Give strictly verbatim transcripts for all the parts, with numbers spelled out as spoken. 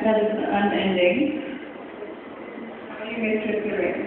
that is unending. You may trip the ring.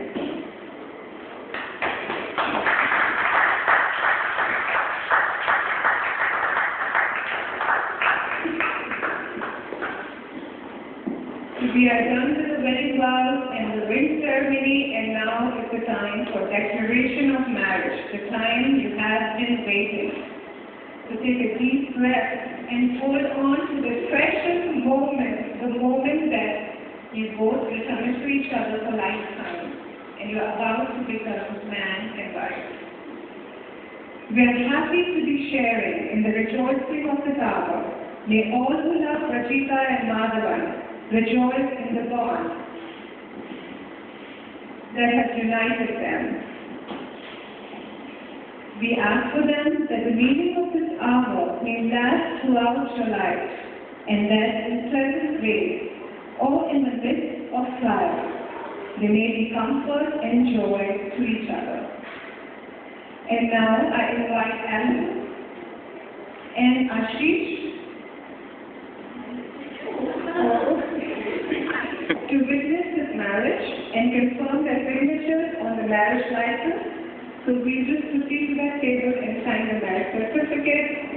We are done with the wedding vows and the ring ceremony, and now is the time for declaration of marriage, the time you have been waiting. So take a deep breath and hold on to the precious moment, the moment that you both will commit to each other for lifetime, and you are about to become man and wife. We are happy to be sharing in the rejoicing of this hour. May all who love Rachita and Madhavan rejoice in the bond that has united them. We ask for them that the meaning of this hour may last throughout your life, and that in pleasant ways, or in the midst of trials, they may be comfort and joy to each other. And now I invite Alan and Ashish to witness this marriage and confirm their signatures on the marriage license. So we just proceed to that table and sign the marriage certificate.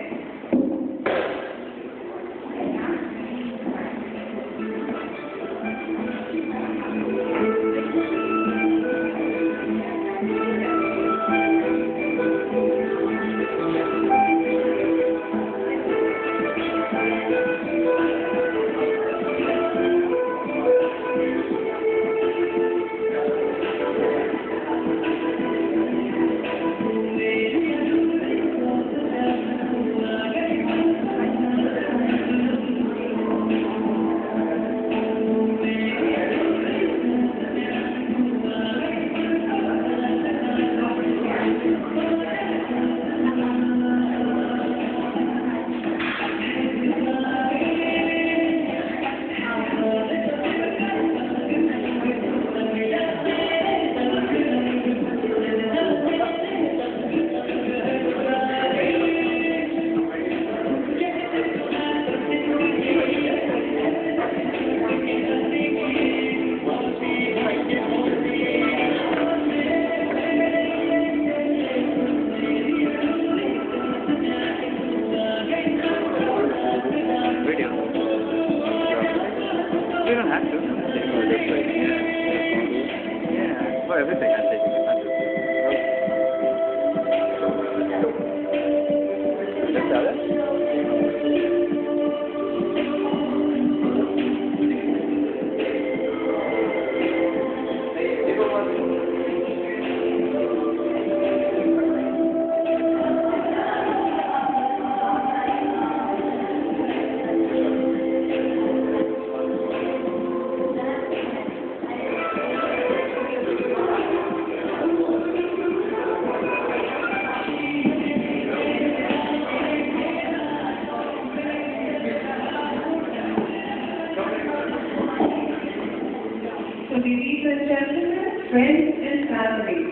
You don't have to. Yeah, for everything I'm taking advantage of. Just tell it. So ladies and gentlemen, friends